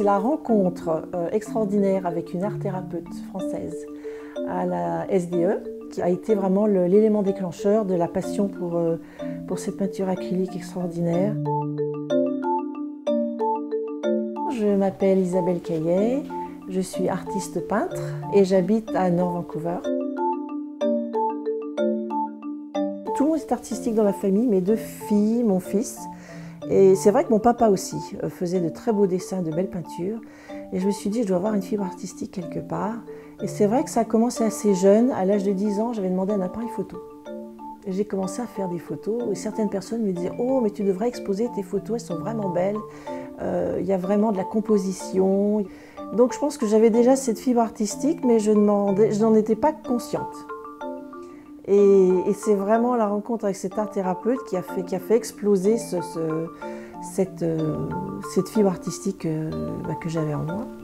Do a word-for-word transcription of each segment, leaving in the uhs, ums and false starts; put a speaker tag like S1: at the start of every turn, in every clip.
S1: c'est la rencontre euh, extraordinaire avec une art-thérapeute française à la S D E qui a été vraiment l'élément déclencheur de la passion pour, euh, pour cette peinture acrylique extraordinaire. Je m'appelle Isabelle Caillet, je suis artiste peintre et j'habite à Nord Vancouver. Tout le monde est artistique dans la famille, mes deux filles, mon fils. Et c'est vrai que mon papa aussi faisait de très beaux dessins, de belles peintures. Et je me suis dit, je dois avoir une fibre artistique quelque part. Et c'est vrai que ça a commencé assez jeune. À l'âge de dix ans, j'avais demandé un appareil photo. Et j'ai commencé à faire des photos. Et certaines personnes me disaient, oh, mais tu devrais exposer tes photos, elles sont vraiment belles. Euh, il y a vraiment de la composition. Donc je pense que j'avais déjà cette fibre artistique, mais je n'en étais pas consciente. Et, et c'est vraiment la rencontre avec cet art thérapeute qui a fait, qui a fait exploser ce, ce, cette, euh, cette fibre artistique euh, bah, que j'avais en moi.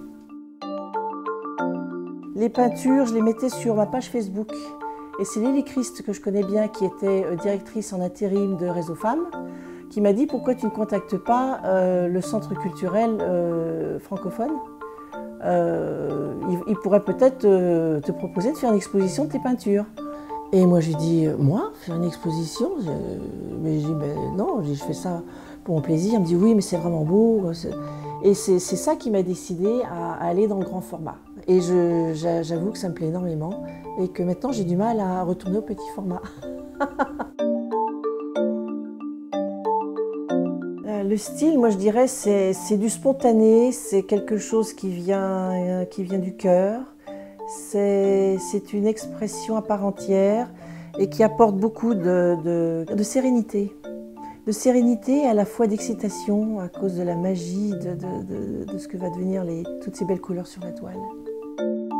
S1: Les peintures, je les mettais sur ma page Facebook. Et c'est Lily Christ, que je connais bien, qui était directrice en intérim de Réseau Femmes, qui m'a dit « Pourquoi tu ne contactes pas euh, le centre culturel euh, francophone euh, il, il pourrait peut-être euh, te proposer de faire une exposition de tes peintures. » Et moi j'ai dit, moi, faire une exposition? Mais j'ai dit, ben non, je fais ça pour mon plaisir. Elle me dit, oui, mais c'est vraiment beau. Et c'est ça qui m'a décidé à aller dans le grand format. Et j'avoue que ça me plaît énormément et que maintenant j'ai du mal à retourner au petit format. Le style, moi je dirais, c'est du spontané, c'est quelque chose qui vient, qui vient du cœur. C'est une expression à part entière et qui apporte beaucoup de, de, de sérénité. De sérénité et à la fois d'excitation à cause de la magie de, de, de, de ce que va devenir les, toutes ces belles couleurs sur la toile.